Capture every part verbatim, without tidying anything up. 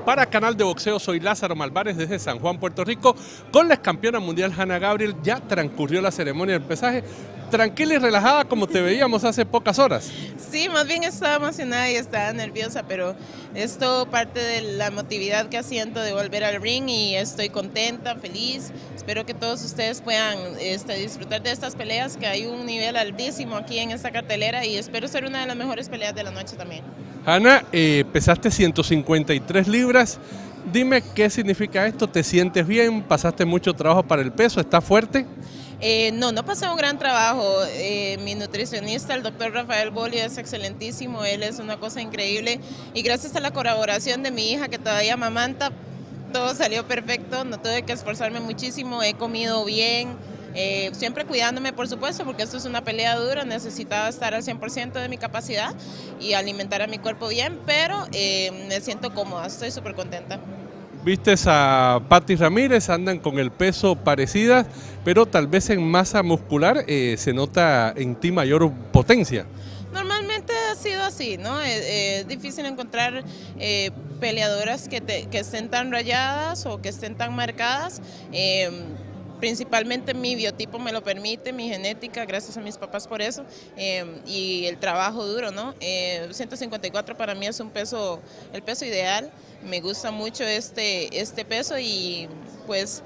Para Canal de Boxeo, soy Lázaro Malvares desde San Juan, Puerto Rico, con la campeona mundial Hanna Gabriel. Ya transcurrió la ceremonia del pesaje, tranquila y relajada como te veíamos hace pocas horas. Sí, más bien estaba emocionada y estaba nerviosa, pero es todo parte de la emotividad que siento de volver al ring y estoy contenta, feliz. Espero que todos ustedes puedan este, disfrutar de estas peleas, que hay un nivel altísimo aquí en esta cartelera y espero ser una de las mejores peleas de la noche también. Hanna, eh, pesaste ciento cincuenta y tres libras. Dime qué significa esto, ¿te sientes bien? ¿Pasaste mucho trabajo para el peso? ¿Estás fuerte? Eh, no, no pasé un gran trabajo. Eh, mi nutricionista, el doctor Rafael Bolio, es excelentísimo, él es una cosa increíble y gracias a la colaboración de mi hija que todavía amamanta, todo salió perfecto, no tuve que esforzarme muchísimo, he comido bien, eh, siempre cuidándome por supuesto, porque esto es una pelea dura, necesitaba estar al cien por ciento de mi capacidad y alimentar a mi cuerpo bien, pero eh, me siento cómoda, estoy súper contenta. Vistes a Patty Ramírez, andan con el peso parecidas, pero tal vez en masa muscular eh, se nota en ti mayor potencia. Normalmente ha sido así, ¿no? Es, es difícil encontrar eh, peleadoras que, te, que estén tan rayadas o que estén tan marcadas. Eh, Principalmente mi biotipo me lo permite, mi genética, gracias a mis papás por eso, eh, y el trabajo duro, ¿no? Eh, ciento cincuenta y cuatro para mí es un peso, el peso ideal, me gusta mucho este, este peso y pues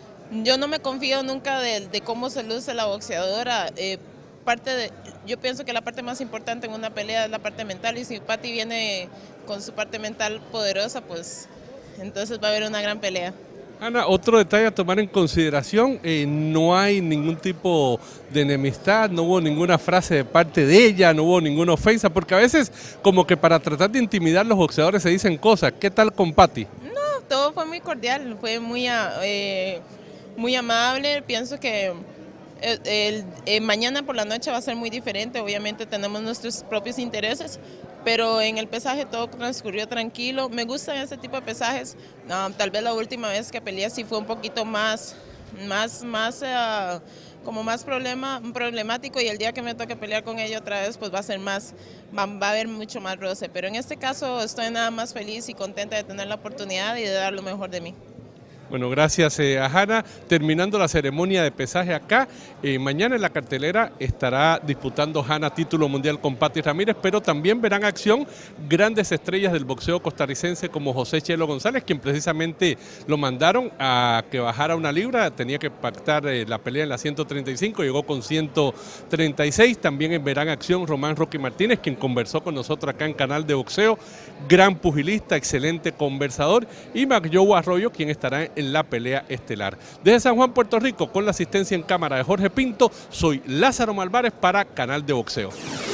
yo no me confío nunca de, de cómo se luce la boxeadora. Eh, parte de, yo pienso que la parte más importante en una pelea es la parte mental y si Patty viene con su parte mental poderosa, pues entonces va a haber una gran pelea. Hanna, otro detalle a tomar en consideración, eh, no hay ningún tipo de enemistad, no hubo ninguna frase de parte de ella, no hubo ninguna ofensa, porque a veces como que para tratar de intimidar los boxeadores se dicen cosas. ¿Qué tal con Patty? No, todo fue muy cordial, fue muy, eh, muy amable, pienso que el, el, el, mañana por la noche va a ser muy diferente, obviamente tenemos nuestros propios intereses, pero en el pesaje todo transcurrió tranquilo. Me gustan ese tipo de pesajes. Um, tal vez la última vez que peleé sí fue un poquito más, más, más, uh, como más problema, problemático y el día que me toque pelear con ella otra vez pues va a ser más, va, va a haber mucho más roce. Pero en este caso estoy nada más feliz y contenta de tener la oportunidad y de dar lo mejor de mí. Bueno, gracias eh, a Hanna. Terminando la ceremonia de pesaje acá, eh, mañana en la cartelera estará disputando Hanna título mundial con Patty Ramírez, pero también verán acción grandes estrellas del boxeo costarricense como José Chelo González, quien precisamente lo mandaron a que bajara una libra, tenía que pactar eh, la pelea en la ciento treinta y cinco, llegó con ciento treinta y seis. También verán acción Román Rocky Martínez, quien conversó con nosotros acá en Canal de Boxeo, gran pugilista, excelente conversador, y McJoe Arroyo, quien estará en la pelea estelar. Desde San Juan, Puerto Rico, con la asistencia en cámara de Jorge Pinto, soy Lázaro Malvares para Canal de Boxeo.